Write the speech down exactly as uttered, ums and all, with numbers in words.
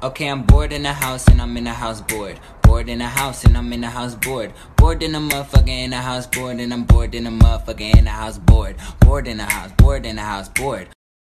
Okay, I'm bored in the house and I'm in the house bored. Bored in the house and I'm in the house bored. Bored in the motherfucker in the house bored and I'm bored in the motherfucker in the house bored. Bored in the house, bored in the house, bored.